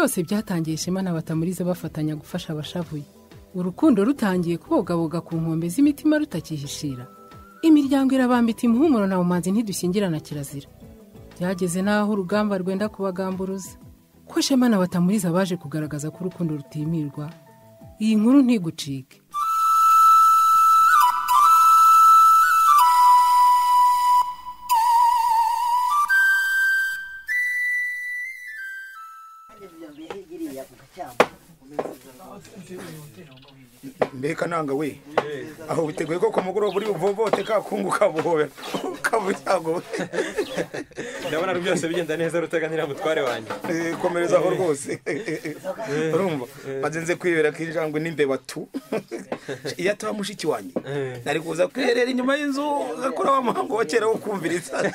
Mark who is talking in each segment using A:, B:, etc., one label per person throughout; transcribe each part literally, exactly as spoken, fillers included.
A: byose byatangiye Shema na Batamuriza bafatanya gufasha abashavuye. Urukundo rutangiye kubogaboga ku nkombe z'imitima rutakihishira. Imiryango irabambita impuhumuro na umanzi ntidushyingirana kirazira. Byageze naho urugamba rwenda kubagamburuza. Ko Shema na Batamuriza baje kugaragaza ko urukundo rutimirwa. Iyi nkuru ntigucike.
B: Mbeka nanga we aho biteguye ko kumugoro buri uvovote ka kunguka buhobe kabutago
C: ndabona ari byose bigenda neza rutaganira mutware wanjye
B: komereza aho rwose urumva bazenze kwibera kinjangwe n'imbeba tu iya twa mushiki wanjye nari kuza kwerera inyuma y'inzu gakora wa muhango wa kera wo kumviriza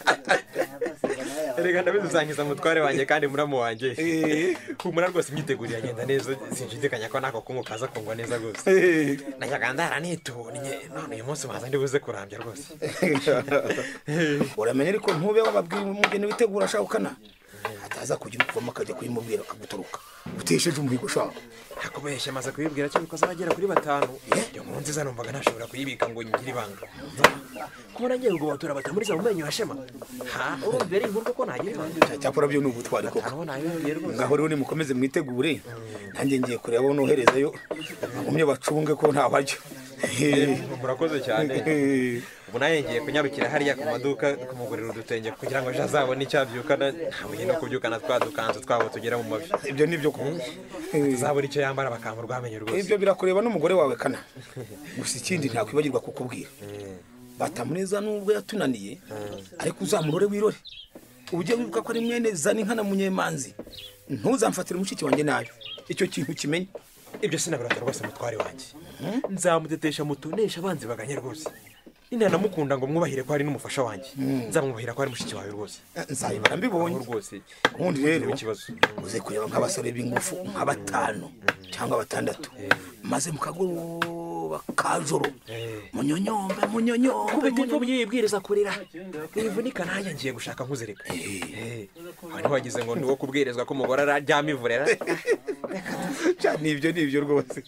C: erega ndabizangiza mutware wanjye kandi muramu wanjye kumura rwose imyitegurire agenda neza sinjidikanya ko nako kungukaza kongwa neza rwose najagandara nitunye none uyu munsi baza ndibuze kurambya rwose
B: uramenye ariko ntube wababwiye umugeni witegura shakana ataza kugira kuvamo akajya kuyimubwira akagutoroka utesheje umuhigo shaka
C: nakubeshye maze kuyibwira cyo bikoza bagera kuri batanu iyo nkuru nziza numvaga ntashobora kuyibika ngo ngire ibanga kubona ngiye ngo batura Batamuriza mu menyo ya Shema ha urumva ari inkuru ko nagira ibanga
B: cyakora byo n'ubutwari koko
C: aho nayo rwose
B: ngaho rero ni mukomeze mwitegure nanjye ngiye kureba abo noherezayo bagumye bacunge ko nta baryo
C: murakoze cyane ubu naye ngiye kunyarukira hariya ku maduka kumugurira udutenge kugira ngo aje azabone icyabyukana ntabuye no kubyukana twadukanze twabo tugera mu mavi
B: ibyo nibyo ko
C: zabura icyo yambara bakamura rwamenye rwose
B: ibyo birakureba n'umugore wawe kana gusa ikindi ntakwibagirwa kukubwira Batamuriza nubwo yatunaniye ariko uzamurore wirore uje wibuka ko ari mwene zani nkana munyemanzi ntuzamfatire umushiki wanjye nayo icyo kintu kimenye
C: ibyo sinabirata rwose mutware wanjye nzamutetesha mutonesha abanzi baganye rwose ina namukunda ngo mwubahire ko ari n'umufasha wanjye nzamwubahira ko ari mushiki wawe rwose
B: nzayibara mbibonye
C: rwose
B: ubundi rero
C: ikibazo
B: uze kureba nk'abasore b'ingufu nka batanu cyangwa batandatu maze mukagoroba kajoro munyonyombe munyonyombe
C: kubita imvubu yibwiriza kurira wivunika nanjye ngiye gushaka nkuzereka eh abantu bagize ngo niwo kubwirizwa ko umugore araryama ivurera
B: cyane ibyo nibyo rwose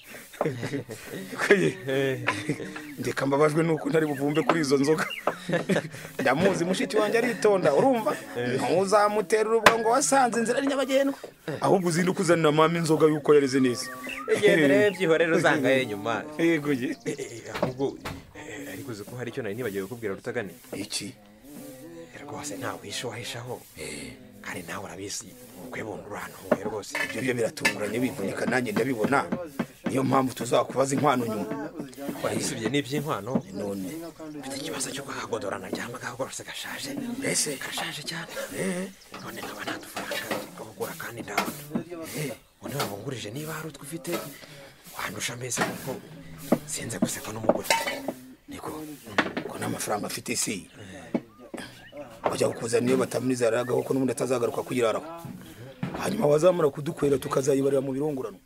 B: ndeka mbabajwe nuko ntari buvumbe kuri izo nzoga ndamuzi mushiki wanjye aritonda urumva ntuzamutera urubwa ngo wasanze inzira ari nyabagendwa ahubwo uzinduka uzanira mama inzoga yuko yareze neza
C: igendere byihorera uzangaye nyuma
B: yego ye
C: ahubwo ariko uzi ko hari icyo nari nibagiwe kubwira Rutagane
B: iki
C: rwose ntawe wisho wahishaho kandi nawe urabizi kwebona urano rwose
B: ibyo byo biratunguranye bivunika nanjye ndabibona niyo mpamvu tuzakubaza inkwano nyuma
C: wahisibye n'iby'inkwano
B: none
C: mfite ikibazo cyo kuhagodorana ryama gahogorose gashaje
B: mbese
C: gashaje cyane none nkaba nta dufaranga kugura kandi ndabona undi wabungurije niba hari utwo ufite wandusha mbese kuko sinze guseka n'umugore
B: niko ko n'amafaranga afite isi bajya kukuzana niyo Batamuriza yaragaho ko n'ubundi atazagaruka kuyiraraho hanyuma wazamara kudukwera tukazayibarira mu birongorano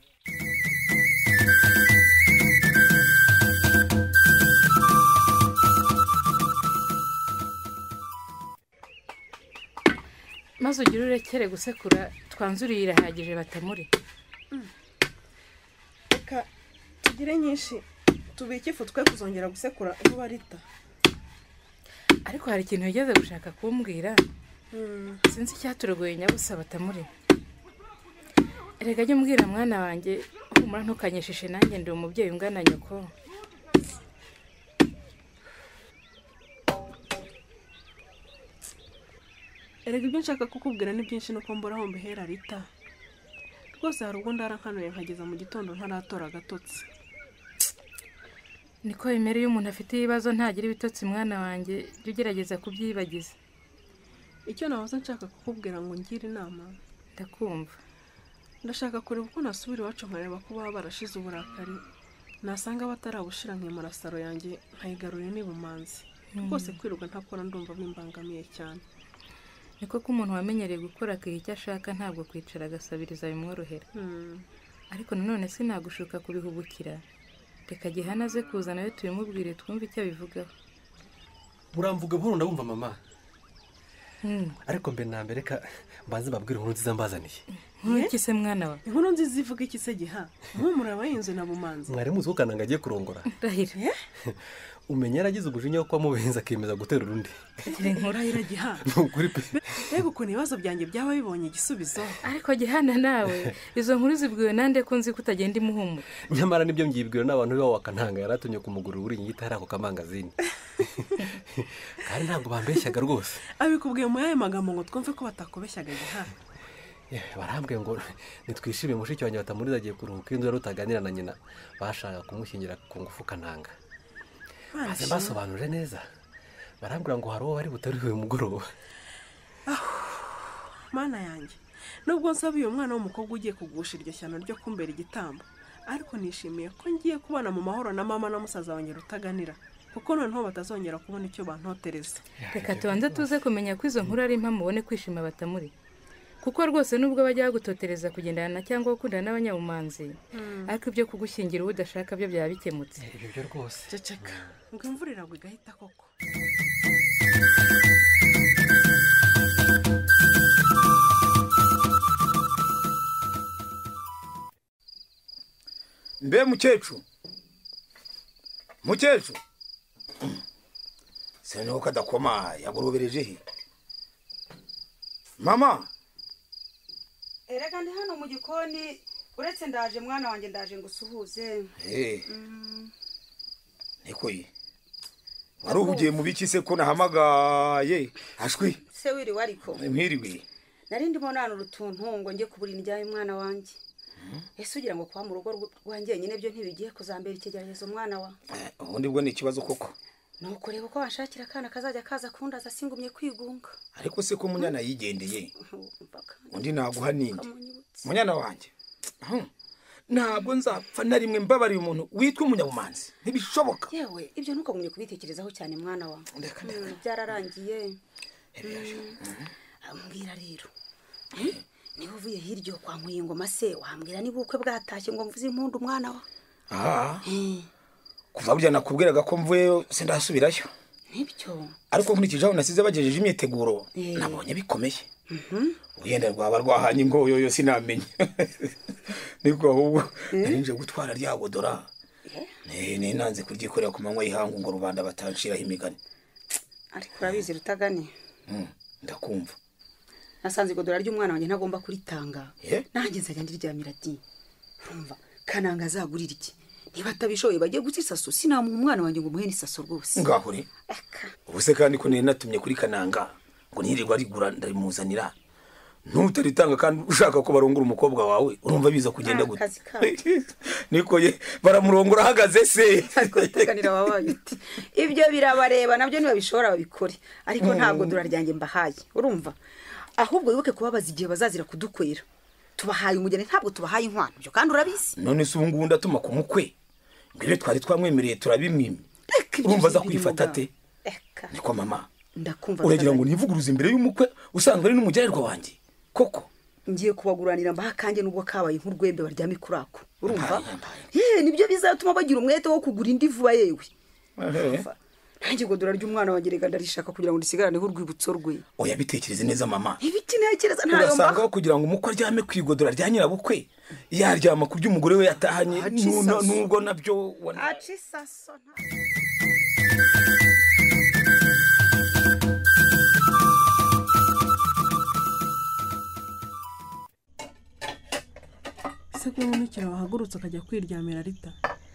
D: maze ugira urekere gusekura twanzuriye irahagije Batamuri
E: reka tugire nyinshi tubike ifu twe kuzongera gusekura vuba rita
D: ariko hari ikintu yigeze gushaka kumbwira sinzi icyaturogoye nyabusa Batamuri erega jye mbwira mwana wanjye humura ntukanyeshishe nanjye ndi umubyeyi ungana nyoko
E: erega ibyo nshaka kukubwira ni byinshi nuko mbura aho mbihera rita rwose hari ubwo ndarankanuye nkageza mu gitondo ntaratora agatotsi
D: niko bimera iyo umuntu afite ibibazo ntagira ibitotsi mwana wanjye jya ugerageza kubyibagiza
E: icyo nahoze nshaka kukubwira ngo ngire inama
D: ndakumva
E: ndashaka kureba uko nasubira iwacu nkareba ko baba barashize uburakari nasanga batarabushira nkemura saro yanjye nkayigarurira n'ibumanzi rwose kwiruka ntakora ndumva bimbangamiye cyane
D: niko ko umuntu wamenyereye gukora akiha icyo ashaka ntabwo kwicara agasabiriza bimworohera ariko nanone sinagushuka kubihubukira reka gihana ze kuza nawe tubimubwire twumve icyo abivugaho
F: muramvuga buhoro ndabumva mama ariko mbe na mbere ka mbanze babwire inkuru nziza mbazaniye
D: Nkuki se mwana wa?
E: Inkuru nziza ivuga iki se giha? Muhumura abahinzi na bumanzi.
F: Mwari muzi ko Kananga agiye kurongora.
D: Rahira.
F: Umenya yaragize ubujinya ko amubenza akemeza gutera urundi.
E: Inkuru iragiha.
F: Nukuri pe.
E: Rego ko nibazo byanjye byaba bibonye igisubizo.
D: Ariko gihana nawe izo nkuru zibwiwe nande ko nzi kutagenda imuhumura.
F: Nyamara nibyo mbyibwira n'abantu biba wa Kananga yaratumye kumugura uri nyita hari ako kamangazini. Kandi ntabwo bambeshyaga rwose.
E: Abikubwiye mu yaye magambo ngo twumve ko batakobeshyaga giha.
F: Yeah, barambwiye ngo nitwishime mushiki wanjye batamuriza agiye kuruhuka inzu rutaganira na nyina bashaka kumushyingira ku ngufu Kananga. Maze basobanuje neza. Barambwira ngo haro bari butariwe mugoroba.
E: Mana yanjye. Nubwo nsabiye umwana w'umukobwa ugiye kugusha iryo shyano ryo kumbera igitambo. Ariko nishimiye ko ngiye kubana mu mahoro na mama na musaza wanjye rutaganira. Kuko noneho batazongera kubona icyo bantotereza.
D: Reka tubanze tuze kumenya ko izo nkuru ari impamvu ubone kwishima batamuri. Kuko rwose nubwo bajya gutotereza kugendana cyangwa gukundana n'abanyabumanzi ariko ibyo kugushyingira udashaka byo byaba bikemutse.
F: Ibyo byo rwose.
E: Ceceka. Ngo imvura iragwa igahita koko.
B: Mbe mukecuru. Mukecuru. Seno kadakoma yagurubereje he. Mama.
G: Erega ndi hano mu gikoni uretse ndaje mwana wanjye ndaje ngusuhuze.
B: Eh. Niko yi. Wari ugiye mu biki se ko nahamagaye ashwi.
G: Se wiri wariko.
B: Mwiriwe.
G: Nari ndimo nana urutuntu ngo ngiye kubura indya y'umwana wanjye. Ese ugira ngo kwa mu rugo rwanjye nyine byo ntibigiye kuzambera ikigeragezo umwana wa.
B: Ubundi bwo ni ikibazo koko.
G: Nuko reba ko washakira kana kazajya kaza kundaza singumye kwigunga.
B: Ariko se ko munyana yigendeye. Undi naguha ninde. Munyana wanjye. Ntabwo nzapfa na rimwe mbabariye umuntu witwa umunyabumanzi. Ntibishoboka.
G: Yewe ibyo nuko gumye kubitekerezaho cyane mwana wa. Byararangiye. Ambwira rero. Niba uvuye hiryo kwa Nkuyingo mase wambwira niba ukwe bwatashye ngo mvuze impundu umwana wa.
B: Ah. Kuva burya nakubwiraga ko mvuye se ndasubirayo.
G: Nibyo.
B: Ariko nkurikijeho nasize bagejeje imyiteguro nabonye bikomeye. Mhm. Uyenda rwaba rwahanye ngo yoyo sinamenye. Niko ahubwo narinje gutwara ryabo dora. Ne ne nanze kuryikorera ku manywa yihangu ngo rubanda batanshiraho imigani.
G: Ariko urabizi rutagane.
B: Mhm. Ndakumva.
G: Nasanze godora ry'umwana wanjye ntagomba kuritanga. Nanjye nzajya ndiryamira ati. Urumva Kananga azagurira iki? Niba atabishoye bagiye gutsisaso sinamu umwana wanjye ngo muhene isaso rwose.
B: Ngahuri. Ubuse kandi ko nene natumye kuri Kananga ngo nirirwa rigura ndarimuzanira. Ntutaritanga kandi ushaka ko barongura umukobwa wawe urumva biza kugenda gute. Niko ye baramurongora hagaze se.
G: Takanira wabaye uti. Ibyo birabareba nabyo niba bishora babikore. Ariko ntabwo dora ryanjye mbahaye. Urumva? Ahubwo wibuke kubabaza igihe bazazira kudukwera. Tubahaye umugeni ntabwo tubahaye inkwano. Byo kandi urabizi.
B: None se ubungu ndatuma ku mukwe. Ngire twari twamwemereye turabimwime. Urumva za kwifata te?
G: Eka.
B: Niko mama.
G: Ndakumva.
B: Uragira ngo nivuguruze imbere y'umukwe usanzwe ari n'umugererwa wanjye. Koko
G: ngiye kubaguranira mbaha kanjye nubwo kabaye nk'urwembe baryame kurako. Urumva? Eh nibyo bizatuma bagira umwete wo kugura indi vuba yewe. Nanjye godora ry'umwana wanjye rega ndarishaka kugira ngo ndisigarane urwibutso rwe.
B: Oya bitekereze neza mama.
G: Ibiki ntekereza ntayo mba.
B: Urasanga kugira ngo umukwe aryame kwigodora rya nyirabukwe yaryama ku by'umugore we yatahanye nubwo nabyo wana.
G: Acisaso nta.
E: Se ko n'ikira bahagurutse akajya kwiryamira rita.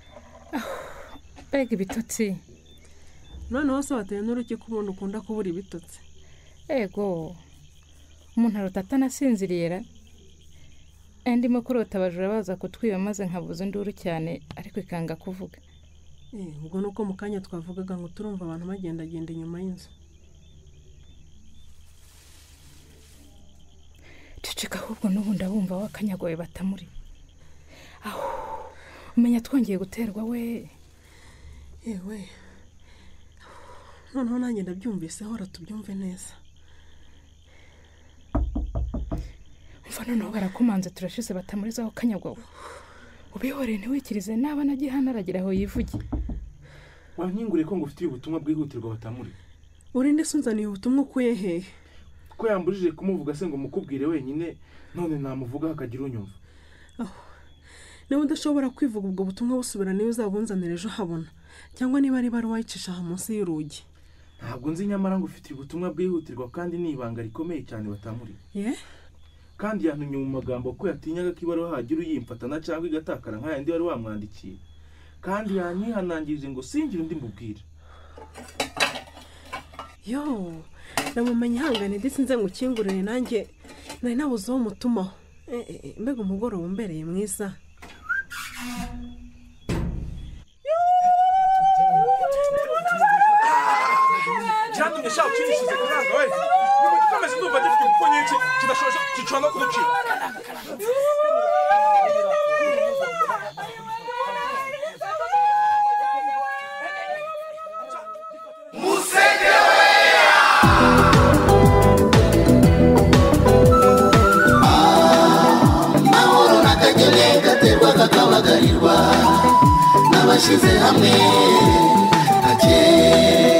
D: Bega ibitotsi.
E: None wose bateye n'uruki kubona ukunda kubura ibitotsi.
D: Ego. Umuntu arota nasinzirira. Endimo kurota abajura baza kutwiba maze nkavuza induru cyane ariko ikanga kuvuga.
E: Eh ubwo nuko mukanya twavugaga ngo turumva abantu bagenda genda inyuma y'inzu.
D: Cicika ahubwo n'ubundi abumva wakanyagoye batamuri. Aho umenya twongeye guterwa we.
E: Yewe. Noneho nanjye ndabyumvise hora tubyumve neza.
D: Mva noneho barakomanze turashize batamurizaho kanyagwawe. Ubihore ntiwikirize naba nagihana aragira aho yivuge.
H: Wankingure ko ngufitiye ubutumwa bwihutirwa batamuri.
E: Uri nde sunzaniye ubutumwa ukuye hehe?
H: ko yambujije kumuvuga se ngo mukubwire wenyine none namuvuga hakagira unyumva.
E: niba udashobora kwivuga ubwo butumwa busubira niyo uzabunzanira ejo habona cyangwa niba ari bari wayicisha aha munsi y'urugi.
H: Ntabwo nzi nyamara ngo ufite ubutumwa bwihutirwa kandi ni ibanga rikomeye cyane Batamuri.
E: Ye?
H: Kandi yantumye mu magambo ko yatinyaga ko ibaruwa hagira uyimfatana cyangwa igatakara nka yandi wari wamwandikiye. Kandi yanyihanangirije ngo singire undi mbubwire.
E: Yo, namumenye hangane ndetse nze ngukingurire nanjye nari nabuze uwo mutumaho. Eh, mbega umugoroba umbereye mwiza.
H: Jantumye shaho kinishyize kuranga we. Niba gikomeze ndumva gifite ubupfu nyinshi kidashoje kicwa no kuducika.
I: Kabagarirwa n'abashyize hamwe ake